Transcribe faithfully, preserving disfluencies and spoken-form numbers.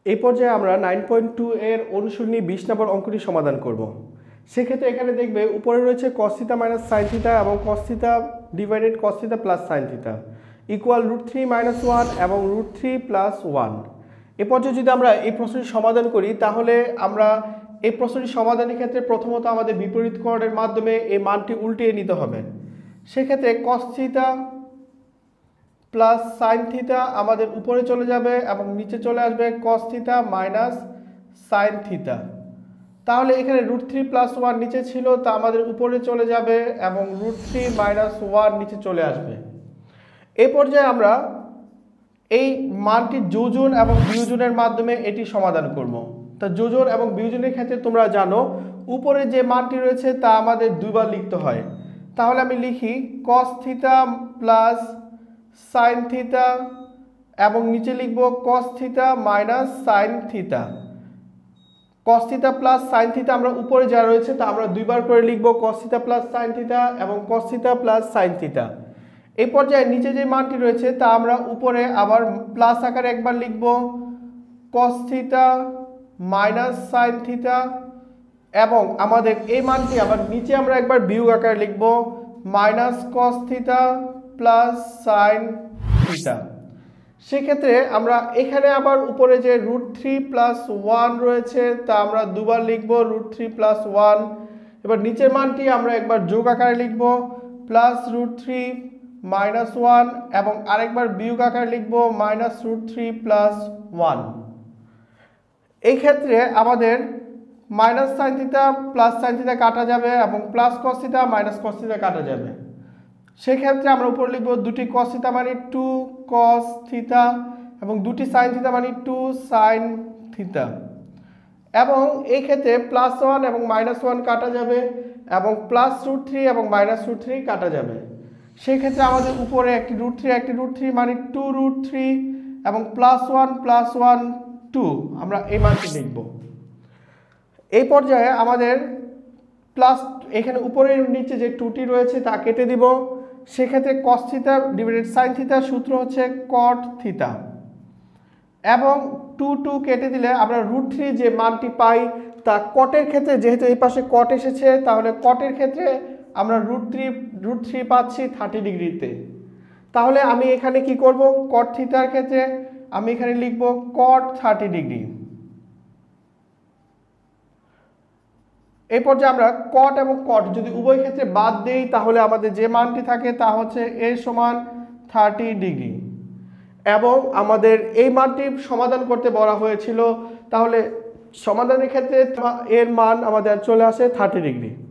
এই পর্যায়ে আমরা নাইন পয়েন্ট টু এর অনুশীলনী বিশ নম্বর অঙ্কটি সমাধান করব। সেক্ষেত্রে এখানে দেখবে উপরে রয়েছে cos theta minus sine theta এবং cos theta divided cos theta plus sine theta equal root three minus one এবং রুট থ্রি প্লাস ওয়ান। এ পর্যায়ে যদি আমরা এই প্রশ্নটি সমাধান করি তাহলে আমরা এই প্রশ্নটি সমাধানের ক্ষেত্রে প্রথমত আমাদের বিপরীতকরণের মাধ্যমে এই মানটি উল্টিয়ে নিতে হবে। সেক্ষেত্রে cos theta plus sine theta আমাদের উপরে চলে যাবে এবং নিচে চলে আসবে cos theta minus sine theta. তাহলে এখানে রুট থ্রি প্লাস ওয়ান নিচে ছিল, তা আমাদের উপরে চলে যাবে এবং রুট থ্রি মাইনাস ওয়ান নিচে চলে আসবে। এই পর্যায়ে আমরা এই মানটি যোজন এবং বিয়োজনের মাধ্যমে এটি সমাধান করব। তা যোজন এবং বিয়োজনের ক্ষেত্রে তোমরা জানো উপরে যে মানটি রয়েছে তা আমাদের দুইবার লিখতে হয়। তাহলে আমি লিখি cos theta plus sine theta এবং নিচে লিখব cos theta minus sine theta. Cos theta plus sine theta আমরা উপরে যা রয়েছে তা আমরা দুইবার করে লিখব cos theta plus sine theta এবং cos theta plus sine theta. এই পর্যায়ে নিচে যে মানটি রয়েছে তা আমরা উপরে আবার প্লাস আকারে একবার লিখব cos theta minus sine theta এবং আমাদের এই মানটি আবার নিচে আমরা একবার বিয়োগ আকারে লিখব minus cos theta plus sine theta. সেক্ষেত্রে আমরা এখানে আবার উপরে যে রুট থ্রি প্লাস ওয়ান রয়েছে তা আমরা দুবার লিখব রুট থ্রি প্লাস ওয়ান। এবার নিচের মানটি আমরা একবার যোগ আকারে লিখব plus root three minus one এবং আরেকবার বিয়োগ আকারে লিখব minus root three plus one. এই ক্ষেত্রে আমাদের minus sine theta plus sine theta কাটা যাবে এবং plus cos theta minus cos theta কাটা যাবে। সেক্ষেত্রে আমরা উপরে লিখব দুটি কস থিটা মানে টু কস থিটা এবং দুটি সাইন থিটা মানে টু সাইন থিটা। এবং এই ক্ষেত্রে প্লাস ওয়ান এবং মাইনাস ওয়ান কাটা যাবে এবং প্লাস রুট থ্রি এবং মাইনাস রুট থ্রি কাটা যাবে। সেক্ষেত্রে আমাদের উপরে একটি রুট থ্রি একটি রুট থ্রি মানে টু রুট থ্রি এবং plus one plus one two আমরা এই মানটি লিখব। এই পর্যায়ে আমাদের প্লাস এখানে উপরের নিচে যে টুটি রয়েছে তা কেটে দিব। সেক্ষেত্রে কস থিটা ডিভাইডেড সাইন থিটার সূত্র হচ্ছে কট থিটা এবং টু টু কেটে দিলে আমরা রুট থ্রি যে মানটি পাই তা কটের ক্ষেত্রে যেহেতু এই পাশে কট এসেছে তাহলে কটের ক্ষেত্রে আমরা রুট থ্রি রুট থ্রি পাচ্ছি থার্টি ডিগ্রিতে। তাহলে আমি এখানে কি করব কট থিটার ক্ষেত্রে আমি এখানে লিখব কট থার্টি ডিগ্রি। এই পর্যায়ে আমরা কট এবং কট যদি উভয় ক্ষেত্রে বাদ দেই তাহলে আমাদের যে মানটি থাকে তা হচ্ছে এ সমান থার্টি ডিগ্রি এবং আমাদের এই মানটি সমাধান করতে বলা হয়েছিল। তাহলে সমাধানের ক্ষেত্রে এর মান আমাদের চলে আসে থার্টি ডিগ্রি।